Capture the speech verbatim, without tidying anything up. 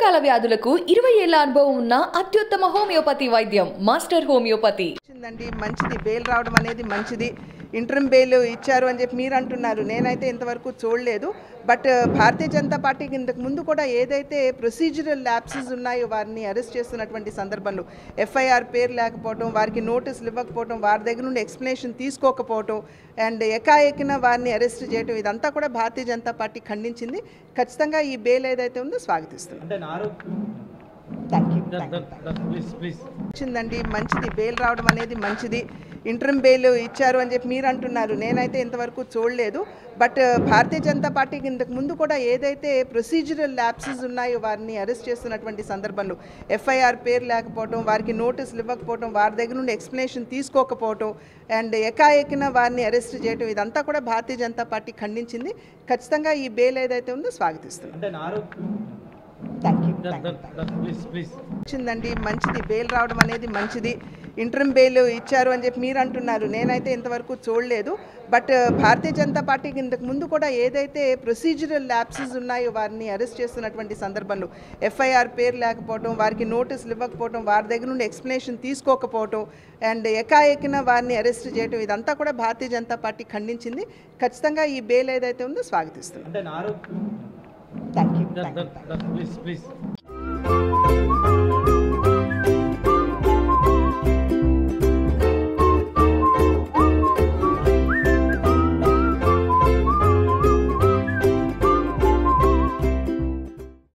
దీర్ఘకాల వ్యాధులకు ఇరవై ఏళ్ల అనుభవం ఉన్న అత్యుత్తమ హోమియోపతి వైద్యం మాస్టర్ హోమియోపతి. మంచిది బెయిల్ రావడం అనేది మంచిది. ఇంటర్మ్ బెయిల్ ఇచ్చారు అని చెప్పి మీరు అంటున్నారు. నేనైతే ఇంతవరకు చూడలేదు. బట్ భారతీయ జనతా పార్టీకి ఇంతకు ముందు కూడా ఏదైతే ప్రొసీజరల్ ల్యాప్సెస్ ఉన్నాయో వారిని అరెస్ట్ చేస్తున్నటువంటి సందర్భంలో ఎఫ్ఐఆర్ పేరు లేకపోవడం, వారికి నోటీసులు ఇవ్వకపోవడం, వారి దగ్గర నుండి ఎక్స్ప్లెనేషన్ తీసుకోకపోవడం అండ్ ఎకాఎకిన వారిని అరెస్ట్ చేయడం ఇదంతా కూడా భారతీయ జనతా పార్టీ ఖండించింది. ఖచ్చితంగా ఈ బెయిల్ ఏదైతే ఉందో స్వాగతిస్తున్నాం. వచ్చిందండి మంచిది బెయిల్ రావడం అనేది మంచిది. ఇంటర్మ్ బెయిల్ ఇచ్చారు అని చెప్పి మీరు అంటున్నారు. నేనైతే ఇంతవరకు చూడలేదు. బట్ భారతీయ జనతా పార్టీకి ఇంతకు ముందు కూడా ఏదైతే ప్రొసీజరల్ ల్యాప్సెస్ ఉన్నాయో వారిని అరెస్ట్ చేస్తున్నటువంటి సందర్భంలో ఎఫ్ఐఆర్ పేరు లేకపోవడం, వారికి నోటీసులు ఇవ్వకపోవడం, వారి దగ్గర నుండి ఎక్స్ప్లెనేషన్ తీసుకోకపోవడం అండ్ ఎకాఎకిన వారిని అరెస్ట్ చేయడం ఇదంతా కూడా భారతీయ జనతా పార్టీ ఖండించింది. ఖచ్చితంగా ఈ బెయిల్ ఏదైతే ఉందో స్వాగతిస్తున్నాం. వచ్చిందండి మంచిది బెయిల్ రావడం అనేది మంచిది. ఇంటర్మ్ బెయిల్ ఇచ్చారు అని చెప్పి మీరు అంటున్నారు. నేనైతే ఇంతవరకు చూడలేదు. బట్ భారతీయ జనతా పార్టీకి ఇంతకు ముందు కూడా ఏదైతే ప్రొసీజరల్ ల్యాప్సెస్ ఉన్నాయో వారిని అరెస్ట్ చేస్తున్నటువంటి సందర్భంలో ఎఫ్ఐఆర్ పేరు లేకపోవడం, వారికి నోటీసులు ఇవ్వకపోవడం, వారి దగ్గర నుండి ఎక్స్ప్లెనేషన్ తీసుకోకపోవడం అండ్ ఎకాఎకిన వారిని అరెస్ట్ చేయడం ఇదంతా కూడా భారతీయ జనతా పార్టీ ఖండించింది. ఖచ్చితంగా ఈ బెయిల్ ఏదైతే ఉందో స్వాగతిస్తున్నాం. Please, please.